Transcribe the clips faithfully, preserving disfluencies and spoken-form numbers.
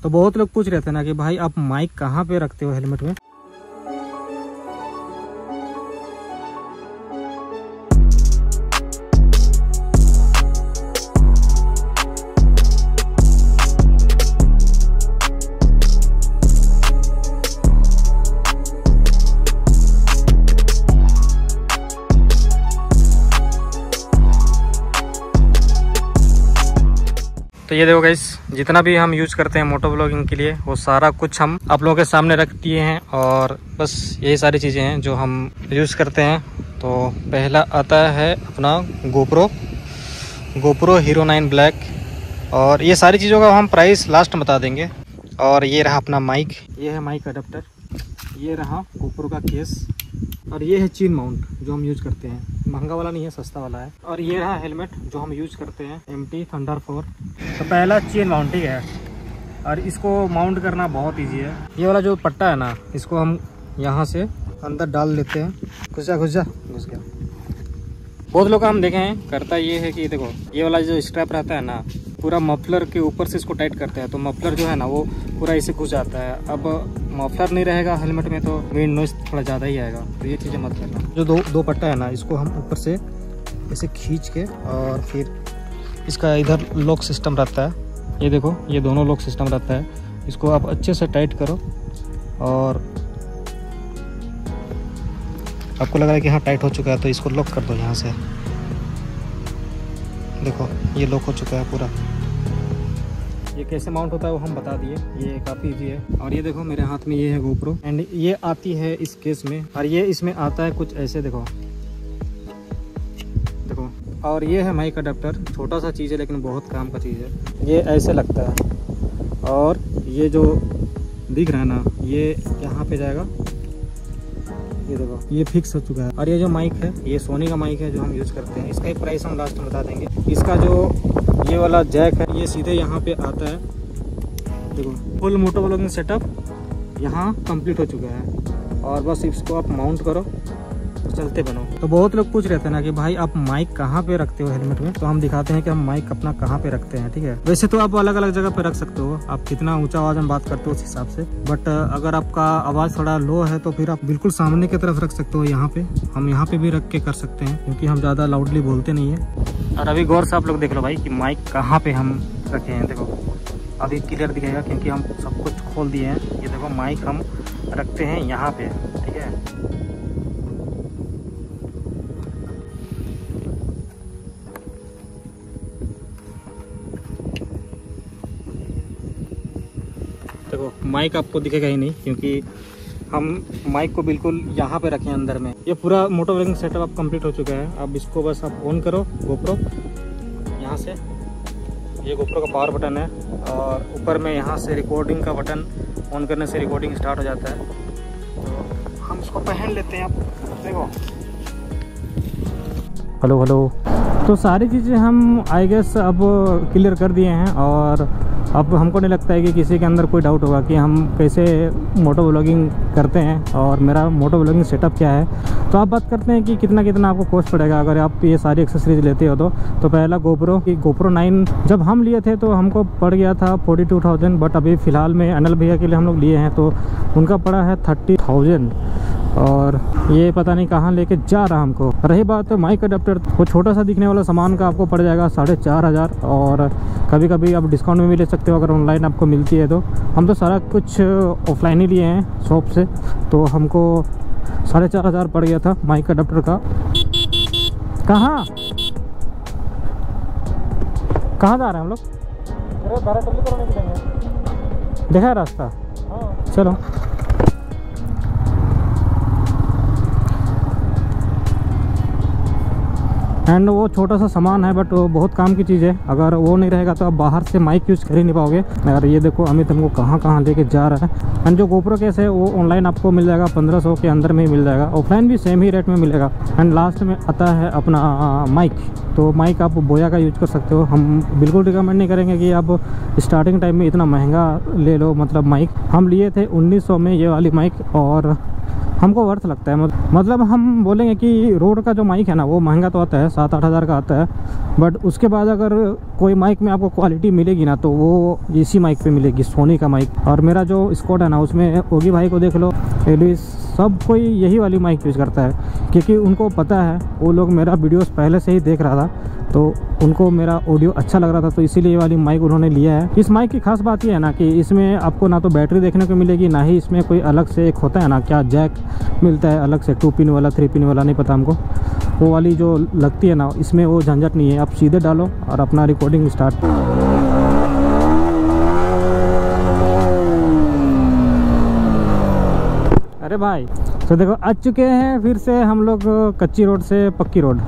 तो बहुत लोग पूछ रहे थे ना कि भाई आप माइक कहाँ पे रखते हो हेलमेट में। तो ये देखो गाइस, जितना भी हम यूज करते हैं मोटो ब्लॉगिंग के लिए वो सारा कुछ हम आप लोगों के सामने रख दिए हैं। और बस यही सारी चीज़ें हैं जो हम यूज करते हैं। तो पहला आता है अपना GoPro GoPro Hero nine black. और ये सारी चीज़ों का हम प्राइस लास्ट बता देंगे। और ये रहा अपना माइक, ये है माइक अडेप्टर, ये रहा गोप्रो का केस, और ये है चेन माउंट जो हम यूज करते हैं। महंगा वाला नहीं है, सस्ता वाला है। और ये रहा हेलमेट जो हम यूज करते हैं, एम टी थंडर फोर। तो पहला चेन माउंट ही है, और इसको माउंट करना बहुत इजी है। ये वाला जो पट्टा है ना, इसको हम यहाँ से अंदर डाल लेते हैं। घुस जा घुस जा घुस गया। बहुत लोग हम देखे हैं करता ये है कि देखो ये वाला जो स्ट्रैप रहता है ना, पूरा मफलर के ऊपर से इसको टाइट करते हैं, तो मफलर जो है ना वो पूरा इसे घुस जाता है। अब मफलर नहीं रहेगा हेलमेट में तो विंड नॉइस थोड़ा ज़्यादा ही आएगा, तो ये चीज़ें मत करना। जो दो दो पट्टा है ना, इसको हम ऊपर से ऐसे खींच के, और फिर इसका इधर लॉक सिस्टम रहता है। ये देखो ये दोनों लॉक सिस्टम रहता है, इसको आप अच्छे से टाइट करो। और आपको लग रहा है कि हाँ टाइट हो चुका है, तो इसको लॉक कर दो यहाँ से। देखो ये लॉक हो चुका है पूरा। ये कैसे माउंट होता है वो हम बता दिए, ये काफ़ी इजी है। और ये देखो मेरे हाथ में ये है गोप्रो, एंड ये आती है इस केस में, और ये इसमें आता है कुछ ऐसे, देखो देखो। और ये है माइक अडेप्टर, छोटा सा चीज़ है लेकिन बहुत काम का चीज़ है। ये ऐसे लगता है, और ये जो दिख रहा है ना, ये यहाँ पे जाएगा। ये देखो ये फिक्स हो चुका है। और ये जो माइक है, ये सोनी का माइक है जो हम यूज़ करते हैं। इसका एक प्राइस हम लास्ट में बता देंगे। इसका जो ये वाला जैक है, ये सीधे यहाँ पे आता है। देखो फुल मोटो ब्लॉगिंग सेटअप यहाँ कंप्लीट हो चुका है। और बस इसको आप माउंट करो, चलते बनो। तो बहुत लोग पूछ रहे थे ना कि भाई आप माइक कहाँ पे रखते हो हेलमेट में, तो हम दिखाते हैं कि हम माइक अपना कहाँ पे रखते हैं। ठीक है, वैसे तो आप अलग अलग जगह पे रख सकते हो, आप कितना ऊंचा आवाज में बात करते हो उस हिसाब से। बट अगर आपका आवाज थोड़ा लो है तो फिर आप बिल्कुल सामने की तरफ रख सकते हो। यहाँ पे हम यहाँ पे भी रख के कर सकते हैं, क्योंकि हम ज्यादा लाउडली बोलते नहीं है। और अभी गौर से आप लोग देख लो भाई कि माइक कहाँ पे हम रखे हैं। देखो अभी क्लियर दिखेगा क्योंकि हम सब कुछ खोल दिए हैं। ये देखो माइक हम रखते हैं यहाँ पे। ठीक है, देखो माइक आपको दिखेगा ही नहीं, क्योंकि हम माइक को बिल्कुल यहाँ पे रखें अंदर में। ये पूरा मोटो ब्लॉगिंग सेटअप अब कंप्लीट हो चुका है। अब इसको बस आप ऑन करो गोप्रो यहाँ से। ये गोप्रो का पावर बटन है, और ऊपर में यहाँ से रिकॉर्डिंग का बटन ऑन करने से रिकॉर्डिंग स्टार्ट हो जाता है। तो हम इसको पहन लेते हैं। अब देखो, हेलो हेलो। तो सारी चीज़ें हम आई गेस अब क्लियर कर दिए हैं, और अब हमको नहीं लगता है कि किसी के अंदर कोई डाउट होगा कि हम कैसे मोटो ब्लॉगिंग करते हैं और मेरा मोटो ब्लॉगिंग सेटअप क्या है। तो आप बात करते हैं कि कितना कितना आपको कॉस्ट पड़ेगा अगर आप ये सारी एक्सेसरीज लेते हो। तो तो पहला गोप्रो की गोप्रो नाइन जब हम लिए थे तो हमको पड़ गया था फोर्टी टू थाउजेंड। बट अभी फ़िलहाल में अनिल भैया के लिए हम लोग लिए हैं तो उनका पड़ा है थर्टी थाउजेंड। और ये पता नहीं कहाँ लेके जा रहा हमको। रही बात तो माइक अडेप्टर, वो छोटा सा दिखने वाला सामान का आपको पड़ जाएगा साढ़े चार हज़ार। और कभी कभी आप डिस्काउंट में भी ले सकते हो अगर ऑनलाइन आपको मिलती है तो। हम तो सारा कुछ ऑफलाइन ही लिए हैं शॉप से, तो हमको साढ़े चार हज़ार पड़ गया था माइक अडेप्टर का। कहाँ कहाँ जा रहे हैं हम लोग? देखा है रास्ता? चलो। एंड वो छोटा सा सामान है बट वो बहुत काम की चीज़ है। अगर वो नहीं रहेगा तो आप बाहर से माइक यूज़ कर ही नहीं पाओगे। और ये देखो अमित हमको कहाँ कहाँ लेके जा रहा है। एंड जो गोप्रो केस है वो ऑनलाइन आपको मिल जाएगा पंद्रह सौ के अंदर में ही मिल जाएगा, ऑफलाइन भी सेम ही रेट में मिलेगा। एंड लास्ट में आता है अपना माइक। तो माइक आप बोया का यूज कर सकते हो। हम बिल्कुल रिकमेंड नहीं करेंगे कि आप स्टार्टिंग टाइम में इतना महंगा ले लो। मतलब माइक हम लिए थे उन्नीस सौ में ये वाली माइक, और हमको वर्थ लगता है। मतलब हम बोलेंगे कि रोड का जो माइक है ना वो महंगा तो आता है, सात आठ हज़ार का आता है, बट उसके बाद अगर कोई माइक में आपको क्वालिटी मिलेगी ना तो वो इसी माइक पे मिलेगी, सोनी का माइक। और मेरा जो स्क्वाड है ना उसमें ओगी भाई को देख लो, एलिस, सब कोई यही वाली माइक यूज़ करता है क्योंकि उनको पता है, वो लोग मेरा वीडियोस पहले से ही देख रहा था तो उनको मेरा ऑडियो अच्छा लग रहा था, तो इसीलिए ये वाली माइक उन्होंने लिया है। इस माइक की खास बात ये है ना कि इसमें आपको ना तो बैटरी देखने को मिलेगी, ना ही इसमें कोई अलग से एक होता है ना क्या जैक मिलता है अलग से, टू पिन वाला थ्री पिन वाला नहीं पता हमको, वो वाली जो लगती है ना इसमें वो झंझट नहीं है। आप सीधे डालो और अपना रिकॉर्डिंग स्टार्ट। अरे भाई तो देखो आ चुके हैं फिर से हम लोग कच्ची रोड से पक्की रोड।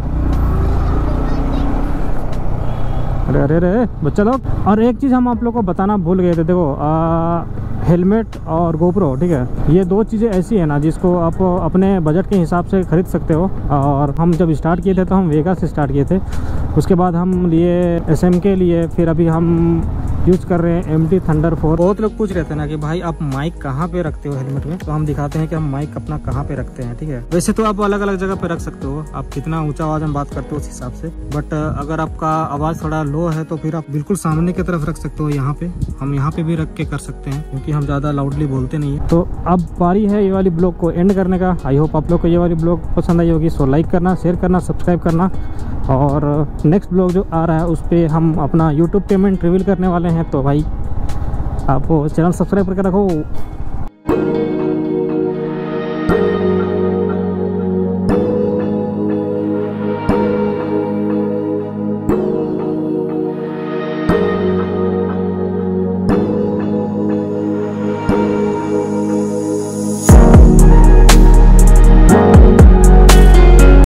अरे अरे अरे बच्चा लोग, और एक चीज़ हम आप लोग को बताना भूल गए थे, देखो आ, हेलमेट और गोप्रो, ठीक है, ये दो चीज़ें ऐसी है ना जिसको आप अपने बजट के हिसाब से ख़रीद सकते हो। और हम जब स्टार्ट किए थे तो हम वेगा से स्टार्ट किए थे, उसके बाद हम लिए एस एम के लिए, फिर अभी हम यूज़ कर रहे हैं एम टी थंडर फोर। बहुत लोग पूछ रहे थे ना कि भाई आप माइक कहाँ पे रखते हो हेलमेट में, तो हम दिखाते हैं कि हम माइक अपना कहाँ पे रखते हैं, ठीक है। वैसे तो आप अलग अलग जगह पे रख सकते हो, आप कितना ऊंचा आवाज़ में बात करते हो उस हिसाब से, बट अगर आपका आवाज़ थोड़ा लो है तो फिर आप बिल्कुल सामने की तरफ रख सकते हो, यहाँ पे हम यहाँ पे भी रख के कर सकते हैं क्योंकि हम ज़्यादा लाउडली बोलते नहीं है। तो अब बारी है ये वाली ब्लॉग को एंड करने का। आई होप आप लोग को ये वाली ब्लॉग पसंद आई होगी, सो लाइक करना, शेयर करना, सब्सक्राइब करना। और नेक्स्ट ब्लॉग जो आ रहा है उस पर हम अपना यूट्यूब पेमेंट रिवील करने वाले हैं, तो भाई आप चैनल सब्सक्राइब करके रखो।